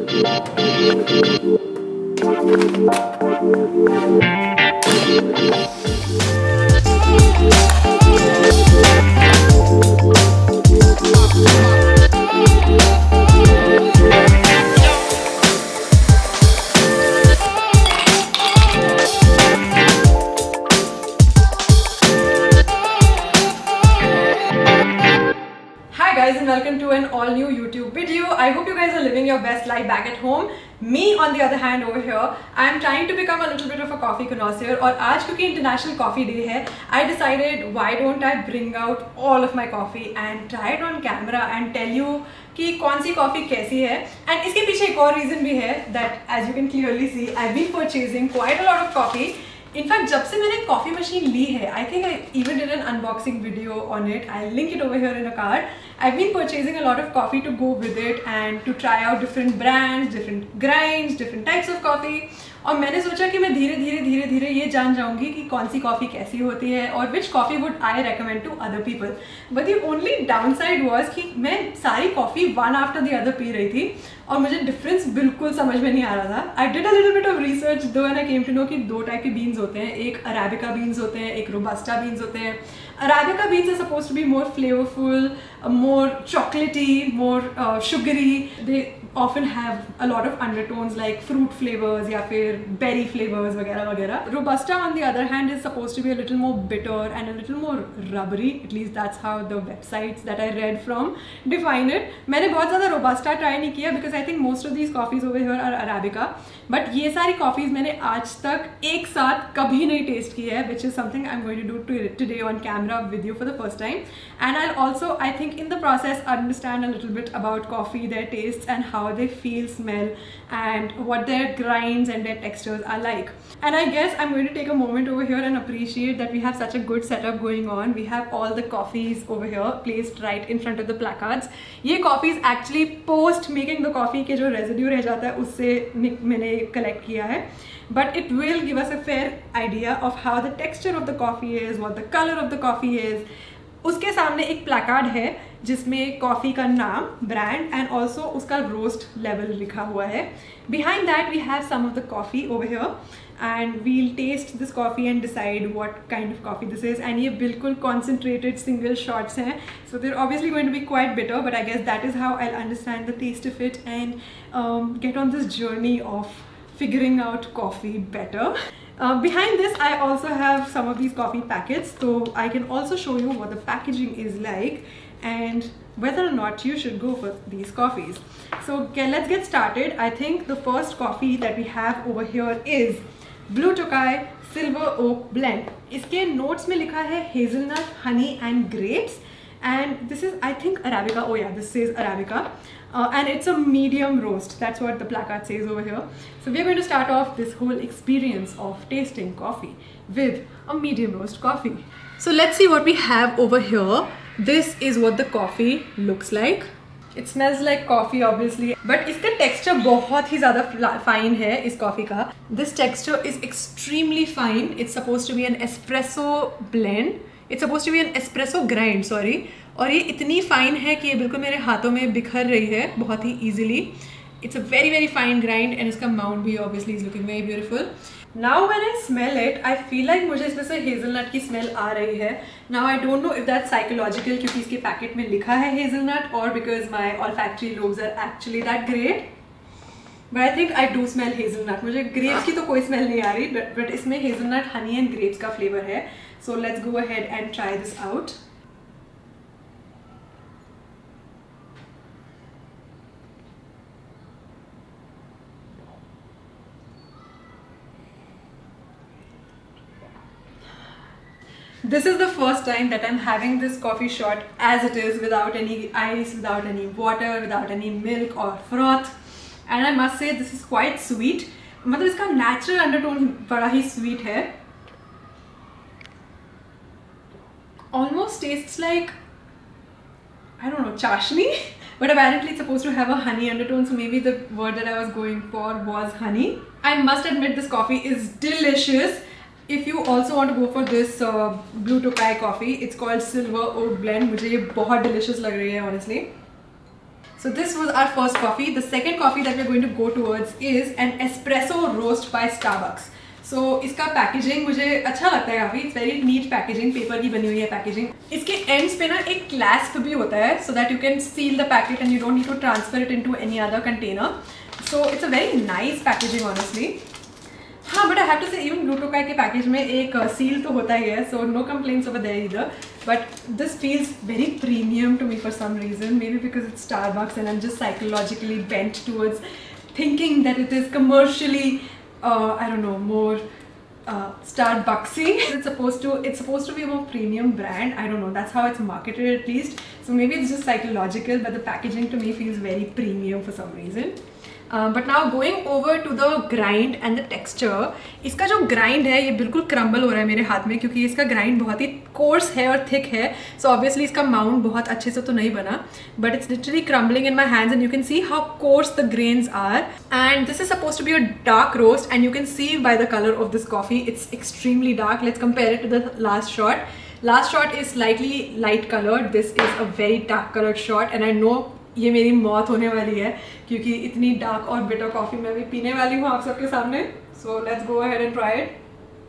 And welcome to an all new YouTube video. I hope you guys are living your best life back at home. Me on the other hand over here, I am trying to become a little bit of a coffee connoisseur. और आज क्योंकि International Coffee Day है, I decided why don't I bring out all of my coffee and try it on camera and tell you कि कौन सी coffee कैसी है. And इसके पीछे एक और reason भी है that as you can clearly see, I've been purchasing quite a lot of coffee. In fact जब से मैंने कॉफ़ी मशीन ली है, I think I even did an unboxing video on it. I link it over here in a card. I been purchasing a lot of coffee to go with it and to try out different brands, different grinds, different types of coffee. और मैंने सोचा कि मैं धीरे धीरे ये जान जाऊंगी कि कौन सी कॉफ़ी कैसी होती है और which coffee would I recommend to other people. But the only downside was कि मैं सारी coffee one after the other पी रही थी और मुझे डिफरेंस बिल्कुल समझ में नहीं आ रहा था. I did a little bit of research though and I came to know कि दो टाइप के बीन्स होते हैं. एक अराबिका बीन्स होते हैं, एक रोबस्टा बीन्स होते हैं. Arabica beans are supposed to be more flavorful, more chocolatey, more sugary. They often have a lot of undertones like fruit flavors या फिर berry flavors वगैरह वगैरह. Robusta on the other hand is supposed to be a little more bitter and a little more rubbery. At least that's how the websites that I read from define it. मैंने बहुत ज़्यादा Robusta try नहीं किया because I think most of these coffees over here are Arabica. But ये सारी coffees मैंने आज तक एक साथ कभी नहीं taste की है, which is something I'm going to do today on camera with you for the first time. And I'll also, I think in the process, understand a little bit about coffee, their tastes and how they feel, smell and what their grinds and their textures are like. And I guess I'm going to take a moment over here and appreciate that we have such a good setup going on. We have all the coffees over here placed right in front of the placards. ये coffees actually post making the coffee के जो residue रह जाता है उससे मैंने collect किया है. But it will give us a fair idea of how the texture of the coffee is, what the color of the coffee is. उसके सामने एक प्लाकार्ड है जिसमें कॉफ़ी का नाम, ब्रांड एंड ऑल्सो उसका रोस्ट लेवल लिखा हुआ है. Behind that we have some of the coffee over here and we'll taste this coffee and decide what kind of coffee this is. And ये बिल्कुल कॉन्सेंट्रेटेड सिंगल शॉट्स हैं, so they're obviously going to be quite bitter, but I guess that is how I understand the taste of it and get on this journey of figuring out coffee better. Behind this I also have some of these coffee packets, so I can also show you what the packaging is like and whether or not you should go for these coffees. So okay, let's get started. I think the first coffee that we have over here is Blue Tokai Silver Oak Blend. इसके notes में लिखा है hazelnut, honey and grapes. And this is, I think, Arabica. Oh yeah, this says Arabica. And it's a medium roast. That's what the placard says over here. So we're going to start off this whole experience of tasting coffee with a medium roast coffee. So let's see what we have over here. This is what the coffee looks like. It smells like coffee obviously, but इसका texture बहुत ही ज़्यादा fine है इस coffee का. This texture is extremely fine. It's supposed to be an espresso blend. It's supposed to be an espresso grind, sorry. और ये इतनी fine है कि ये बिल्कुल मेरे हाथों में बिखर रही है बहुत ही easily. It's a very very fine grind and इसका माउंट भी obviously is looking very beautiful. Now when I smell it, I feel like मुझे इसमें से hazelnut की smell आ रही है. Now I don't know if that's psychological क्योंकि इसके पैकेट में लिखा है hazelnut or because my olfactory lobes are actually that great. But I think I do smell hazelnut. मुझे grapes की तो कोई smell नहीं आ रही, but इसमें hazelnut, honey and grapes का flavor है. So let's go ahead and try this out. This is the first time that I'm having this coffee shot as it is, without any ice, without any water, without any milk or froth. And I must say this is quite sweet. मतलब इसका natural undertone बड़ा ही sweet है. Almost tastes like, I don't know, chashni. But apparently it's supposed to have a honey undertone, so maybe the word that I was going for was honey. I must admit this coffee is delicious. If you also want to go for this Blue Tokai coffee, it's called Silver Oak Blend. मुझे ये बहुत delicious लग रही है honestly. So this was our first coffee. The second coffee that we're going to go towards is an espresso roast by Starbucks. So इसका packaging मुझे अच्छा लगता है काफ़ी. It's very neat packaging, paper की बनी हुई है पैकेजिंग. इसके एंड्स पे ना एक क्लैस्प भी होता है so that you can seal the packet and you don't need to transfer it into any other container. So it's a very nice packaging honestly. हाँ, but I have to say even Glutokai के package में एक seal तो होता ही है, so no complaints over there either. But this feels very premium to me for some reason. Maybe because it's Starbucks and I'm just psychologically bent towards thinking that it is commercially I don't know, more Starbucksy. It's supposed to be a more premium brand. I don't know, that's how it's marketed at least. So maybe it's just psychological, but the packaging to me feels very premium for some reason. But now going over to the grind and the texture. इसका जो grind है ये बिल्कुल crumble हो रहा है मेरे हाथ में क्योंकि इसका grind बहुत ही coarse है और thick है. So obviously इसका mound बहुत अच्छे से तो नहीं बना. But it's literally crumbling in my hands and you can see how coarse the grains are. And this is supposed to be a dark roast and you can see by the color of this coffee it's extremely dark. Let's compare it to the last shot. Last shot is slightly light colored. This is a very dark colored shot and I know ये मेरी मौत होने वाली है क्योंकि इतनी dark और bitter coffee मैं भी पीने वाली हूँ आप सबके सामने. So let's go ahead and try it.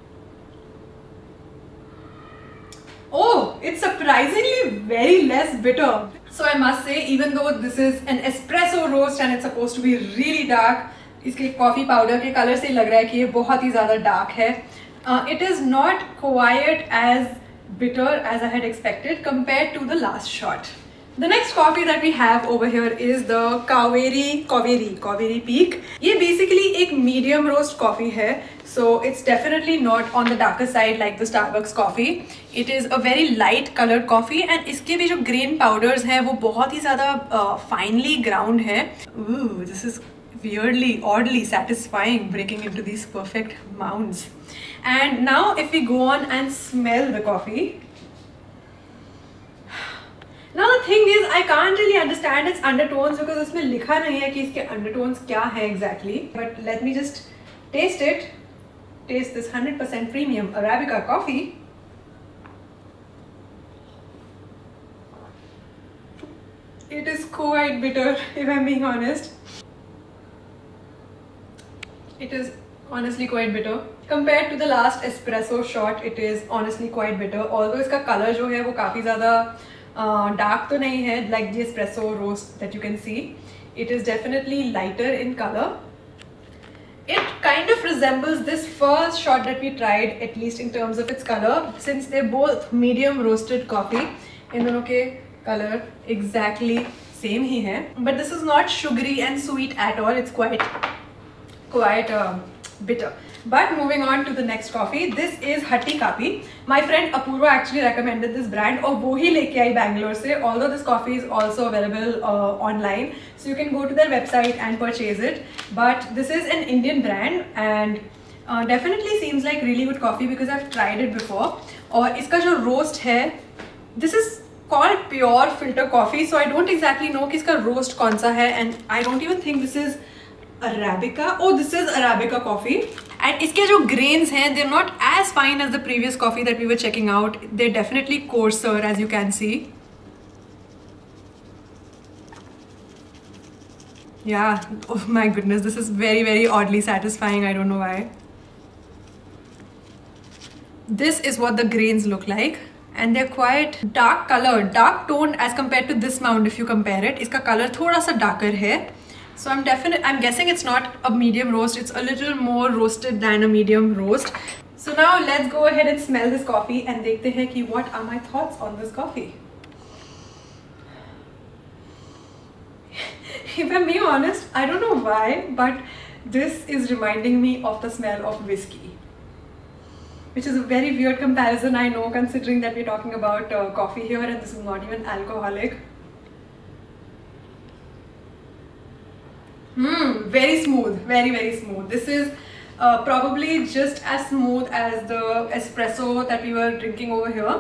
Oh, it's surprisingly very less bitter. So I must say, even though this is an espresso roast and it's supposed to be really dark, इसके coffee powder के colour से ही लग रहा है कि ये बहुत ही ज़्यादा डार्क है. It is not quite as bitter as I had expected compared to the last shot. The next coffee that we have over here is the Kaveri Peak. ये basically एक medium roast coffee है, so it's definitely not on the darker side like the Starbucks coffee. It is a very light colored coffee and इसके भी जो grain powders हैं वो बहुत ही ज़्यादा finely ground है. Ooh, this is oddly satisfying, breaking into these perfect mounds. And now if we go on and smell the coffee. Now the thing is, I can't really understand its undertones because इसमें लिखा नहीं है कि इसके undertones क्या है exactly. But let me just taste it. Taste this 100% premium Arabica coffee. It is quite bitter, if I'm being honest. It is honestly quite bitter. Compared to the last espresso shot, it is honestly quite bitter. Although इसका color जो है वो काफ़ी ज़्यादा dark तो नहीं है like the espresso roast that you can see. It is definitely lighter in color. It kind of resembles this first shot that we tried, at least in terms of its color, since they're both medium roasted coffee. इन दोनों के color exactly same ही है. But this is not sugary and sweet at all. It's quite bitter. But moving on to the next coffee, this is Hatti Kapi. My friend Apurva actually recommended this brand और वो ही लेके आई Bangalore से. Although this coffee is also available online, so you can go to their website and purchase it. But this is an Indian brand and definitely seems like really good coffee because I've tried it before. और इसका जो roast है, this is called pure filter coffee, so I don't exactly know कि इसका roast कौन सा है and I don't even think this is Arabica. Oh, this is Arabica coffee. And इसके जो grains हैं, they're not as fine as the previous coffee that we were checking out. They're definitely coarser, as you can see. Yeah, oh my goodness, this is very oddly satisfying. I don't know why. This is what the grains look like. And they're quite dark colored, dark toned as compared to this mound if you compare it. इसका color थोड़ा सा darker है. So I'm guessing it's not a medium roast, it's a little more roasted than a medium roast. So now let's go ahead and smell this coffee and देखते हैं कि what are my thoughts on this coffee. If I'm being honest, I don't know why, but this is reminding me of the smell of whiskey. Which is a very weird comparison, I know, considering that we're talking about coffee here and this is not even alcoholic. Very smooth, very smooth. This is probably just as smooth as the espresso that we were drinking over here.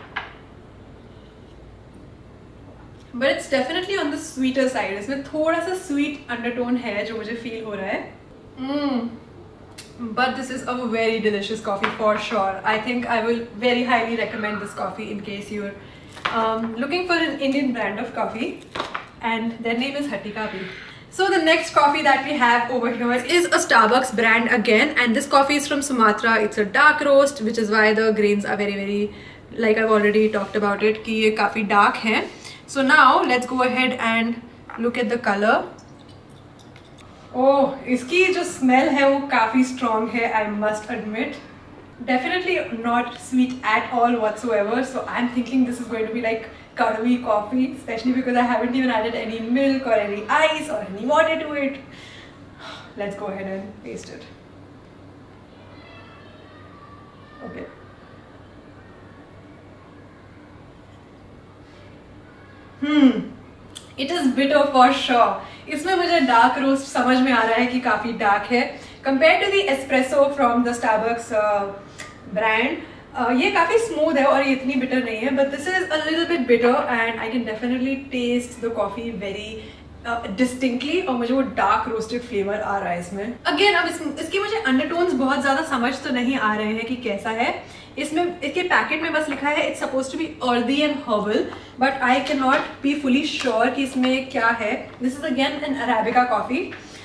But it's definitely on the sweeter side. इसमें थोड़ा सा sweet undertone है जो मुझे feel हो रहा है. But this is a very delicious coffee for sure. I think I will very highly recommend this coffee in case you're looking for an Indian brand of coffee. and their name is Hattika Bhi. So the next coffee that we have over here is a Starbucks brand again, and this coffee is from Sumatra. It's a dark roast, which is why the grains are very, like I've already talked about it, कि ये काफी dark है. So now let's go ahead and look at the color. Oh, इसकी जो smell है वो काफी strong है, I must admit. Definitely not sweet at all whatsoever. So I'm thinking this is going to be like Kadavi coffee, especially because I haven't even added any milk or any ice or any water to it. Let's go ahead and taste it. Okay. It is bitter for sure. इसमें मुझे dark roast समझ में आ रहा है कि काफी dark है. Compared to the espresso from the Starbucks brand, ये काफी smooth है और ये इतनी bitter नहीं है. But this is a little bit bitter and I can definitely taste the coffee very distinctly और मुझे वो dark roasted flavor आ रहा है इसमें. Again अब इसकी मुझे undertones बहुत ज़्यादा समझ तो नहीं आ रहे हैं कि कैसा है. इसमें इसके पैकेट में बस लिखा है it's supposed to be earthy and herbal, but I cannot be fully sure कि इसमें क्या है. This is again an Arabica coffee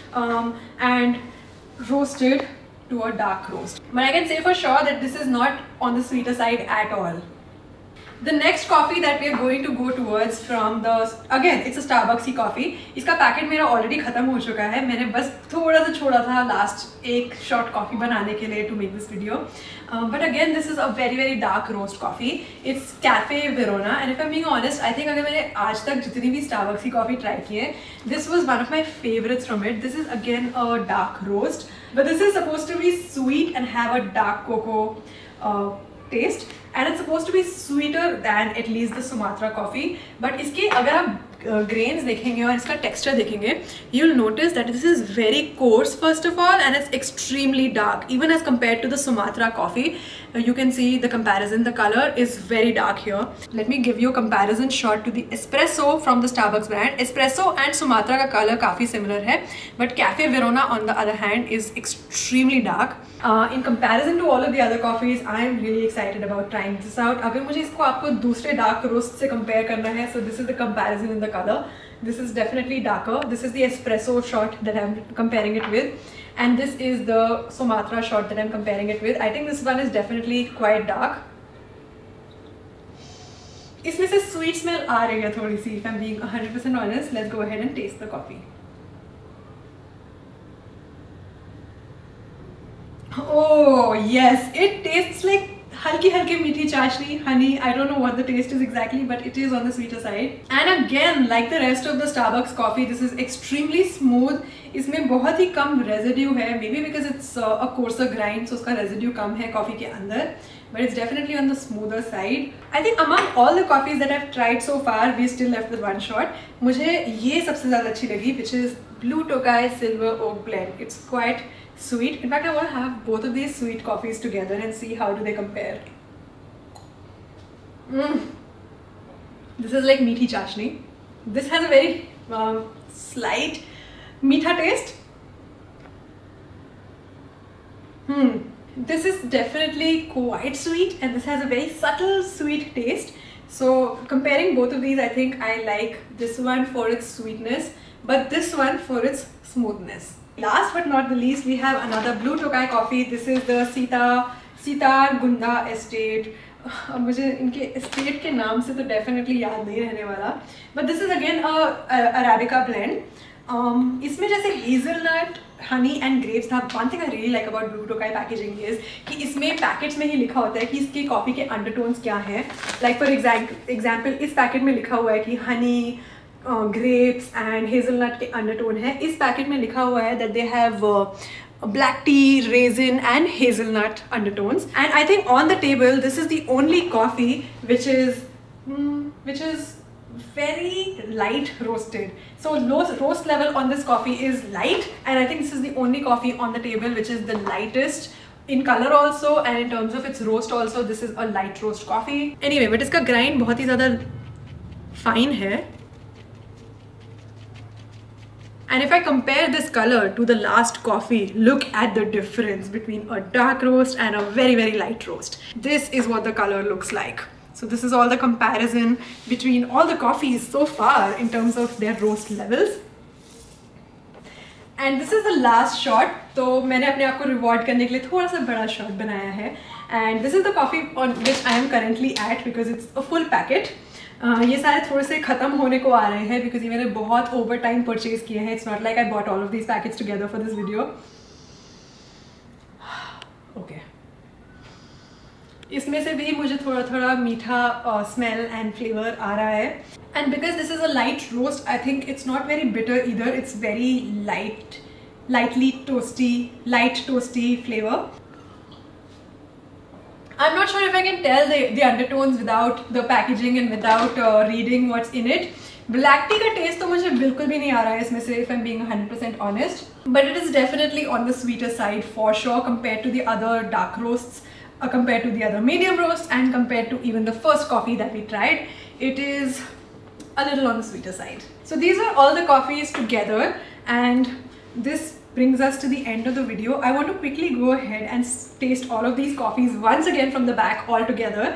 and roasted to a dark roast. But I can say for sure that this is not on the sweeter side at all. The next coffee that we are going to go towards from the, again it's a Starbucks की coffee. इसका packet मेरा already खत्म हो चुका है. मैंने बस थोड़ा सा छोड़ा था लास्ट एक shot coffee बनाने के लिए to make this video. But again this is a very dark roast coffee. It's Cafe Verona and if I'm being honest, I think अगर मैंने आज तक जितनी भी Starbucks की coffee try की है, this was one of my favorites from it. This is again a dark roast, but this is supposed to be sweet and have a dark cocoa taste. And it's supposed to be sweeter than at least the Sumatra coffee. But इसके अगर आप grains देखेंगे और इसका texture देखेंगे, you'll notice that this is very coarse first of all, and it's extremely dark. Even as compared to the Sumatra coffee, you can see the comparison. The color is very dark here. Let me give you a comparison shot to the espresso from the Starbucks brand. Espresso and Sumatra का color काफी similar है, but Cafe Verona on the other hand is extremely dark. In comparison to all of the other coffees, I am really excited about trying this out. अगर मुझे इसको आपको दूसरे dark roast से compare करना है, so this is the comparison in the color. This is definitely darker. This is the espresso shot that I'm comparing it with, and this is the Sumatra shot that I'm comparing it with. I think this one is definitely quite dark. इसमें से sweet smell आ रही है थोड़ी सी. If I'm being 100% honest, let's go ahead and taste the coffee. Oh yes, it tastes like हल्की मीठी चाशनी, honey. I don't know what the taste is exactly, but it is on the sweeter side. And again, like the rest of the Starbucks coffee, this is extremely smooth. इसमें बहुत ही कम residue है, maybe because it's a coarser grind, so उसका residue कम है coffee के अंदर. But it's definitely on the smoother side. I think among all the coffees that I've tried so far, we still left with one shot. मुझे ये सबसे ज़्यादा अच्छी लगी, which is Blue Tokai Silver Oak Blend. It's quite sweet. In fact, I want to have both of these sweet coffees together and see how do they compare. This is like meaty chashni. This has a very slight meetha taste. This is definitely quite sweet, and this has a very subtle sweet taste. So comparing both of these, I think I like this one for its sweetness, but this one for its smoothness. Last but not the least, we have another Blue Tokai coffee. This is the Sitar Gunda Estate. अब मुझे इनके estate के नाम से तो definitely याद नहीं रहने वाला. But this is again a Arabica blend. इसमें जैसे hazelnut, honey and grapes था. One thing I really like about Blue Tokai packaging is कि इसमें पैकेट्स में ही लिखा होता है कि इसके कॉफ़ी के undertones क्या हैं. Like for example, इस पैकेट में लिखा हुआ है कि honey, grapes and hazelnut के undertone है. इस पैकेट में लिखा हुआ है that they have black tea, raisin and hazelnut undertones. And I think on the table, this is the only coffee which is very light roasted. So roast level on this coffee is light, and I think this is the only coffee on the table which is the lightest in color also, and in terms of its roast also, this is a light roast coffee. Anyway, but इसका grind बहुत ही ज़्यादा fine है. And if I compare this color to the last coffee, look at the difference between a dark roast and a very light roast. This is what the color looks like. So this is all the comparison between all the coffees so far in terms of their roast levels. And this is the last shot. तो मैंने अपने आप को reward करने के लिए थोड़ा सा बड़ा shot बनाया है. And this is the coffee on which I am currently at because it's a full packet. ये सारे थोड़े से ख़त्म होने को आ रहे हैं because ये मैंने बहुत over time purchase किए हैं. It's not like I bought all of these packets together for this video. Okay. इसमें से भी मुझे थोड़ा थोड़ा मीठा smell and flavor आ रहा है. And because this is a light roast, I think it's not very bitter either. It's very lightly toasty, light toasty flavor. I'm not sure if I can tell the undertones without the packaging and without reading what's in it. Black tea का taste तो मुझे बिल्कुल भी नहीं आ रहा है इसमें से, if I'm being 100% honest. But it is definitely on the sweeter side for sure compared to the other dark roasts, compared to the other medium roast, and compared to even the first coffee that we tried. It is a little on the sweeter side. So these are all the coffees together, and this brings us to the end of the video. I want to quickly go ahead and taste all of these coffees once again from the back all together.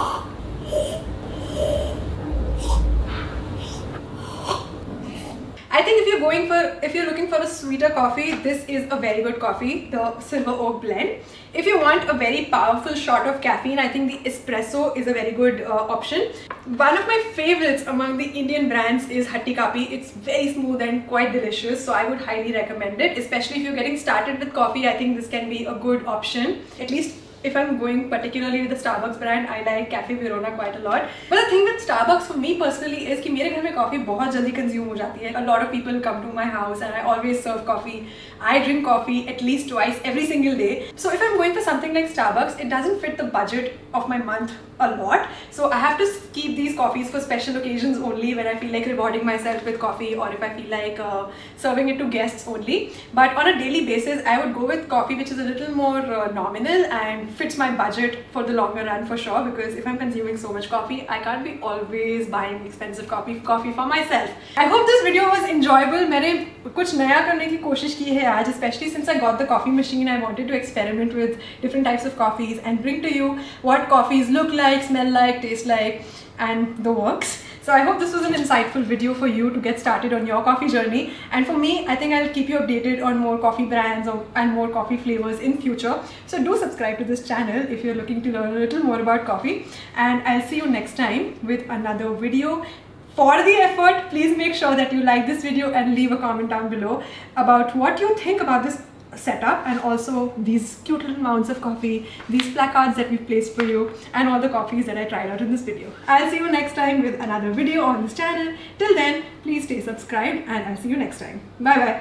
I think if you're looking for a sweeter coffee, this is a very good coffee, the Silver Oak blend. If you want a very powerful shot of caffeine, I think the espresso is a very good option. One of my favorites among the Indian brands is Hatti Kapi. It's very smooth and quite delicious, so I would highly recommend it. Especially if you're getting started with coffee, I think this can be a good option. At least if I'm going particularly with the Starbucks brand, I like Cafe Verona quite a lot. But the thing with Starbucks for me personally is कि मेरे घर में coffee बहुत जल्दी consume हो जाती है. A lot of people come to my house and I always serve coffee. I drink coffee at least twice every single day. So if I'm going for something like Starbucks, it doesn't fit the budget of my month a lot. So I have to keep these coffees for special occasions only, when I feel like rewarding myself with coffee, or if I feel like serving it to guests only. But on a daily basis, I would go with coffee which is a little more nominal and fits my budget for the longer run for sure, because if I'm consuming so much coffee, I can't be always buying expensive coffee for myself. I hope this video was enjoyable. मैंने कुछ नया करने की कोशिश की है आज, especially since I got the coffee machine. I wanted to experiment with different types of coffees and bring to you what coffees look like, smell like, taste like, and the works. So I hope this was an insightful video for you to get started on your coffee journey. And for me, I think I'll keep you updated on more coffee brands and more coffee flavors in future. So do subscribe to this channel if you're looking to learn a little more about coffee. And I'll see you next time with another video. For the effort, please make sure that you like this video and leave a comment down below about what you think about this setup, and also these cute little mounds of coffee, these placards that we've placed for you, and all the coffees that I tried out in this video. I'll see you next time with another video on this channel. Till then, please stay subscribed, and I'll see you next time. Bye bye.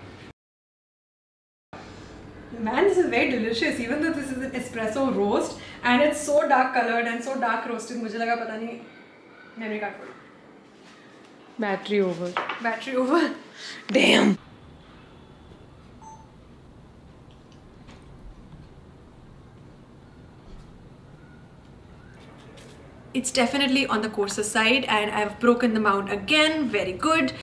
Man, this is very delicious, even though this is an espresso roast and it's so dark colored and so dark roasted. मुझे लगा पता नहीं memory card full. Battery over. Battery over. Damn. It's definitely on the coarser side, and I've broken the mount again. Very good.